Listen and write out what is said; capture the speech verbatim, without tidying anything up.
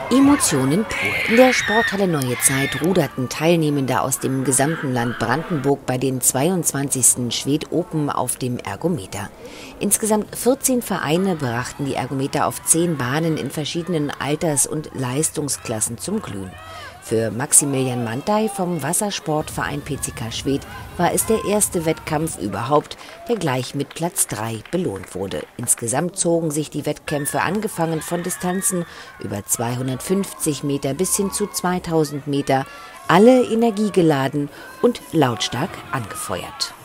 Emotionen pur. In der Sporthalle Neue Zeit ruderten Teilnehmende aus dem gesamten Land Brandenburg bei den zweiundzwanzigsten Schwed Open auf dem Ergometer. Insgesamt vierzehn Vereine brachten die Ergometer auf zehn Bahnen in verschiedenen Alters- und Leistungsklassen zum Glühen. Für Maximilian Mantai vom Wassersportverein P C K Schwedt war es der erste Wettkampf überhaupt, der gleich mit Platz drei belohnt wurde. Insgesamt zogen sich die Wettkämpfe, angefangen von Distanzen über zweihundertfünfzig Meter bis hin zu zweitausend Meter, alle energiegeladen und lautstark angefeuert.